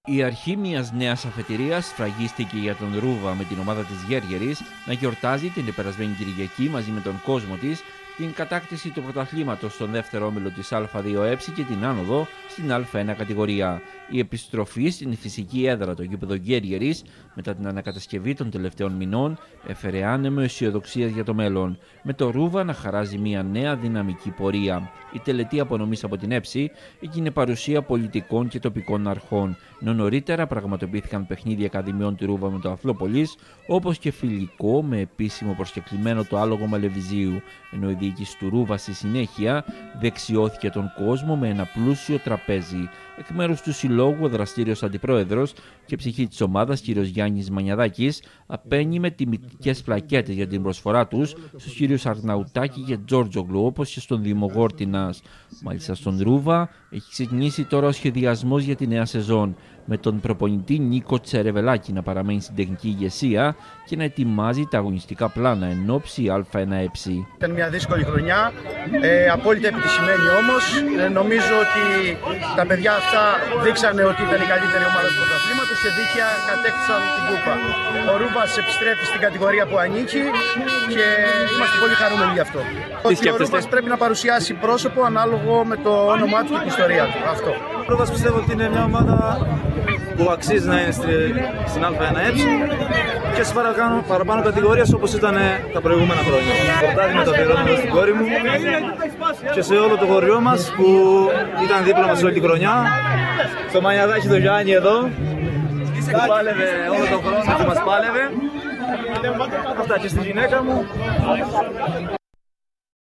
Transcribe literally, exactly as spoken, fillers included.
Η αρχή μιας νέας αφετηρίας σφραγίστηκε για τον Ρούβα με την ομάδα της Γέργερης να γιορτάζει την περασμένη Κυριακή μαζί με τον κόσμο της την κατάκτηση του πρωταθλήματος στον δεύτερο όμιλο της Α δύο Ε και την άνοδο στην Α ένα κατηγορία. Η επιστροφή στην φυσική έδρα το γήπεδο Γέργερης μετά την ανακατασκευή των τελευταίων μηνών έφερε άνεμο αισιοδοξίας για το μέλλον, με το Ρούβα να χαράζει μια νέα δυναμική πορεία. Η τελετή απονομής από την ΕΨΗ έγινε παρουσία πολιτικών και τοπικών αρχών, ενώ νωρίτερα πραγματοποιήθηκαν παιχνίδια ακαδημιών του Ρούβα με το Αθλόπολης, όπως και φιλικό με επίσημο προσκεκλημένο το άλογο Μαλεβιζίου, ενώ η διοίκηση του Ρούβα στη συνέχεια δεξιώθηκε τον κόσμο με ένα πλούσιο τραπέζι. Εκ μέρους του συλλόγου, ο δραστήριος αντιπρόεδρος και ψυχή της ομάδας, κ. Γιάννης Μανιαδάκης, απένιμε τιμητικές πλακέτες για την προσφορά τους στους κ. Αρναουτάκη και Τζόρτζογλου, όπως και στον Δήμο Γόρτινας. Μάλιστα στον Ρούβα έχει ξεκινήσει τώρα ο σχεδιασμός για τη νέα σεζόν, με τον προπονητή Νίκο Τσερεβελάκη να παραμένει στην τεχνική ηγεσία και να ετοιμάζει τα αγωνιστικά πλάνα εν ώψη Α ένα Ε. Ήταν μια δύσκολη χρονιά, ε, απόλυτα επιτυχημένη όμως. Ε, νομίζω ότι τα παιδιά αυτά δείξανε ότι ήταν η καλύτερη ομάδα του πρωταθλήματος και δίκαια κατέκτησαν την κούπα. Ο Ρούβας επιστρέφει στην κατηγορία που ανήκει και είμαστε πολύ χαρούμενοι γι' αυτό. Ότι ο Ρούβας πρέπει να παρουσιάσει πρόσωπο ανάλογο με το όνομά του και την ιστορία του. Αυτό. Ο Ρούβας πιστεύω ότι είναι μια ομάδα που αξίζει να είναι στην Α ένα Ε και σε παραπάνω, παραπάνω κατηγορίες όπως ήταν τα προηγούμενα χρόνια. Πρωτάθλημα το αφιερώνω στην κόρη μου και σε όλο το χωριό μας που ήταν δίπλα μας όλη τη χρονιά. Στο Μανιαδάκι το Γιάννη εδώ που πάλευε όλο τον χρόνο και μας πάλευε. Αυτά και στη γυναίκα μου.